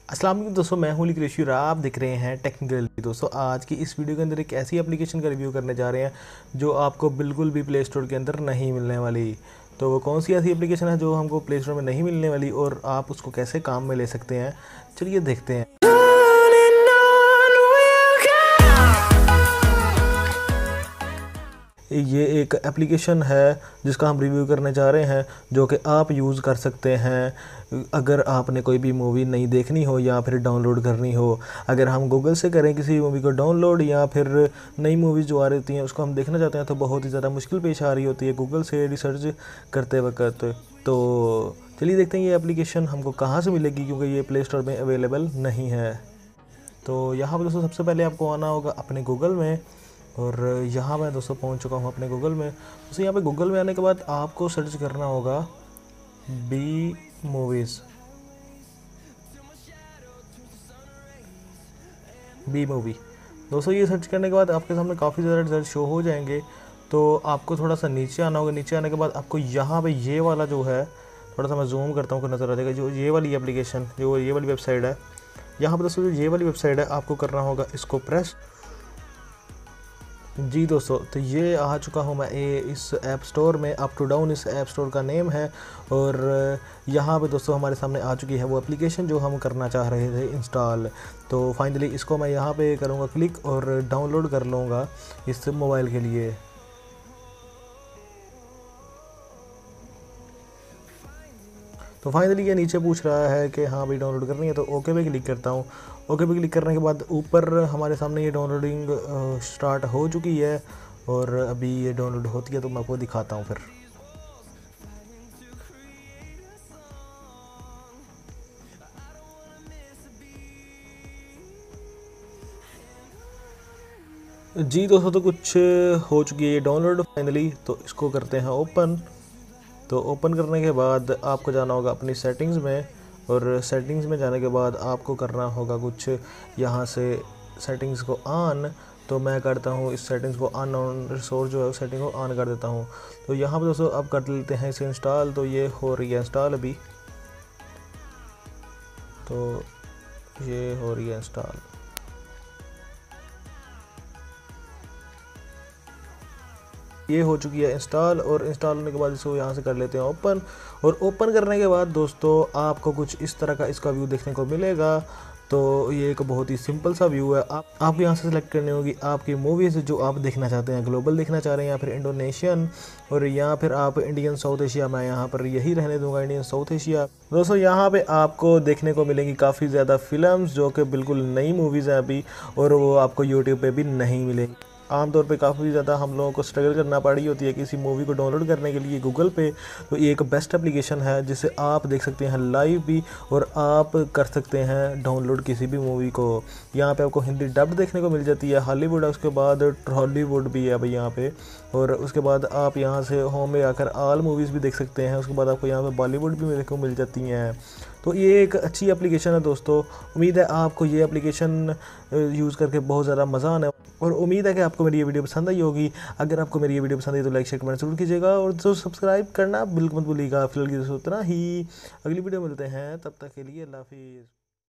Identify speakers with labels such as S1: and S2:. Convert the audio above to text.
S1: अस्सलाम वालेकुम दोस्तों, मैं हूं लिक्रेशी और आप देख रहे हैं टेक्निकल। दोस्तों आज की इस वीडियो के अंदर एक ऐसी एप्लीकेशन का रिव्यू करने जा रहे हैं जो आपको बिल्कुल भी प्ले स्टोर के अंदर नहीं मिलने वाली। तो वो कौन सी ऐसी एप्लीकेशन है जो हमको प्ले स्टोर में नहीं मिलने वाली और आप उसको कैसे काम में ले सकते हैं, चलिए देखते हैं। ये एक एप्लीकेशन है जिसका हम रिव्यू करने जा रहे हैं, जो कि आप यूज़ कर सकते हैं अगर आपने कोई भी मूवी नहीं देखनी हो या फिर डाउनलोड करनी हो। अगर हम गूगल से करें किसी मूवी को डाउनलोड या फिर नई मूवीज़ जो आ रही होती हैं उसको हम देखना चाहते हैं तो बहुत ही ज़्यादा मुश्किल पेश आ रही होती है गूगल से रिसर्च करते वक्त। तो चलिए देखते हैं ये एप्लीकेशन हमको कहाँ से मिलेगी, क्योंकि ये प्ले स्टोर में अवेलेबल नहीं है। तो यहाँ पर दोस्तों सबसे पहले आपको आना होगा अपने गूगल में, और यहाँ मैं दोस्तों पहुँच चुका हूँ अपने गूगल में। दोस्तों यहाँ पे गूगल में आने के बाद आपको सर्च करना होगा बी मूवी। दोस्तों ये सर्च करने के बाद आपके सामने काफ़ी ज़्यादा रिजल्ट शो हो जाएंगे। तो आपको थोड़ा सा नीचे आना होगा। नीचे आने के बाद आपको यहाँ पे ये वाला जो है, थोड़ा सा मैं जूम करता हूँ, नज़र आ जाएगा जो ये वाली एप्लीकेशन, जो ये वाली वेबसाइट है। यहाँ पर दोस्तों जो ये वाली वेबसाइट है आपको करना होगा इसको प्रेस। जी दोस्तों, तो ये आ चुका हूँ मैं इस ऐप स्टोर में। Up to down app app स्टोर का नेम है। और यहाँ पे दोस्तों हमारे सामने आ चुकी है वो एप्लीकेशन जो हम करना चाह रहे थे इंस्टॉल। तो फाइनली इसको मैं यहाँ पे करूँगा क्लिक और डाउनलोड कर लूँगा इस मोबाइल के लिए। तो फाइनली ये नीचे पूछ रहा है कि हाँ भाई डाउनलोड करनी है, तो ओके पे क्लिक करता हूँ। ओके पे क्लिक करने के बाद ऊपर हमारे सामने ये डाउनलोडिंग स्टार्ट हो चुकी है और अभी ये डाउनलोड होती है तो मैं आपको दिखाता हूँ फिर। जी दोस्तों, तो कुछ हो चुकी है ये डाउनलोड फाइनली। तो इसको करते हैं ओपन। तो ओपन करने के बाद आपको जाना होगा अपनी सेटिंग्स में, और सेटिंग्स में जाने के बाद आपको करना होगा कुछ यहाँ से सेटिंग्स को ऑन। तो मैं करता हूँ इस सेटिंग्स को ऑन, रिसोर्स जो है उस सेटिंग को ऑन कर देता हूँ। तो यहाँ पर दोस्तों अब कर लेते हैं इसे इंस्टॉल। तो ये हो रही है इंस्टॉल अभी। तो ये हो रही है इंस्टॉल। ये हो चुकी है इंस्टॉल, और इंस्टॉल होने के बाद इसको यहाँ से कर लेते हैं ओपन। और ओपन करने के बाद दोस्तों आपको कुछ इस तरह का इसका व्यू देखने को मिलेगा। तो ये एक बहुत ही सिंपल सा व्यू है। आपको यहाँ से सिलेक्ट करनी होगी आपकी मूवीज़ जो आप देखना चाहते हैं, ग्लोबल देखना चाह रहे हैं या फिर इंडोनेशियन, और या फिर आप इंडियन साउथ एशिया। मैं यहाँ पर यही रहने दूंगा, इंडियन साउथ एशिया। दोस्तों यहाँ पे आपको देखने को मिलेंगी काफ़ी ज़्यादा फिल्म्स जो कि बिल्कुल नई मूवीज़ हैं अभी, और वो आपको यूट्यूब पे भी नहीं मिलेंगी। आमतौर पे काफ़ी ज़्यादा हम लोगों को स्ट्रगल करना पड़ी होती है किसी मूवी को डाउनलोड करने के लिए गूगल पे। तो ये एक बेस्ट एप्लीकेशन है जिसे आप देख सकते हैं लाइव भी, और आप कर सकते हैं डाउनलोड किसी भी मूवी को। यहाँ पे आपको हिंदी डब्ड देखने को मिल जाती है, हॉलीवुड है, उसके बाद हॉलीवुड भी है भाई यहाँ पे। और उसके बाद आप यहाँ से होम में आकर ऑल मूवीज़ भी देख सकते हैं। उसके बाद आपको यहाँ पे बॉलीवुड भी देखने को मिल जाती हैं। तो ये एक अच्छी एप्लीकेशन है दोस्तों। उम्मीद है आपको ये एप्लीकेशन यूज़ करके बहुत ज़्यादा मज़ा आना है, और उम्मीद है कि आपको मेरी ये वीडियो पसंद आई होगी। अगर आपको मेरी ये वीडियो पसंद आई तो लाइक शेयर कमेंट जरूर कीजिएगा, और दोस्तों सब्सक्राइब करना बिल्कुल मत भूलिएगा। फिलहाल की दोस्तों इतना ही, अगली वीडियो मिलते हैं, तब तक के लिए अल्लाह हाफिज़।